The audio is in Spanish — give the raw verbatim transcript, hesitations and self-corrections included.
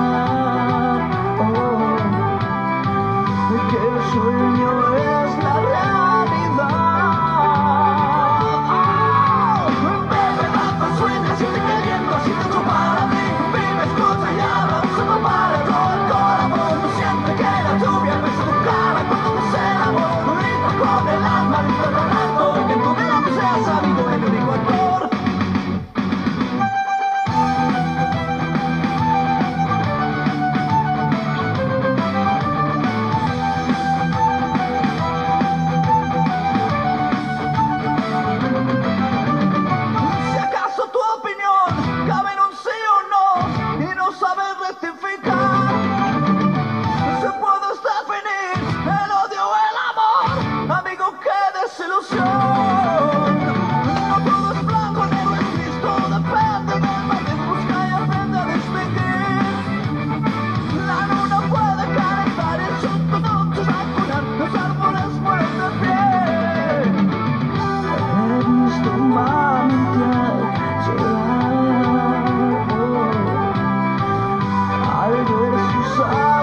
oh, que el sueño es la realidad. Oh, bebe, rato, sueña, siente que el viento siente hecho para ti. Vive, escucha y habla, solo para todo el corazón. Siente que la lluvia besa tu cara cuando te hace el amor. Grita con el alma, grita rodando, que en tu vida no seas amigo del único actor. Si acaso tu opinión cabe en un sí o no y no sabes rectificar, se puede definir el odio o el amor, amigo, qué desilusión. No todo es blanco, negro es gris, todo depende del matiz, busca y aprende a distinguir. La luna puede calentar el sol, todo noches a curar, los árboles mueren de pie. He visto manantial llorar, oh, al ver sus